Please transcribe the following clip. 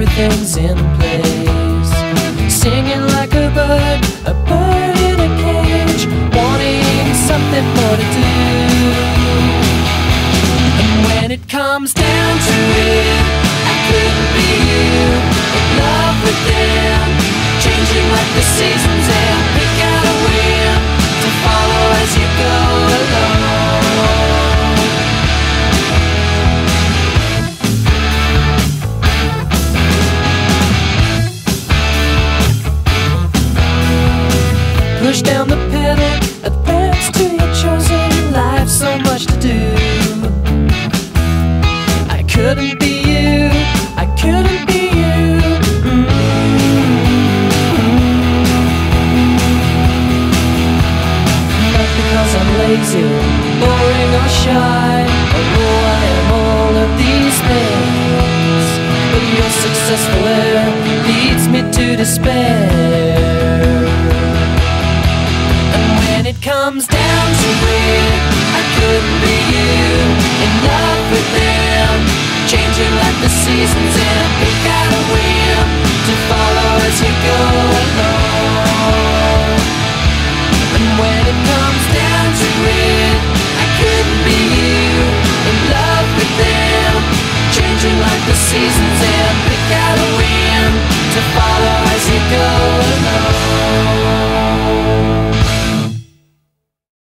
everything's in place. Singing like a bird in a cage, wanting something more to do. And when it comes down to it, I couldn't be you, in love with them, changing like the seasons and pick out a wind to follow as you go along. Push down the pedal, advance to your chosen life, so much to do. I couldn't be you, I couldn't be you. Not because I'm lazy, boring or shy, although I am all of these things. But your successful air leads me to despair. It comes down to it, I couldn't be you, in love with them, changing like the seasons.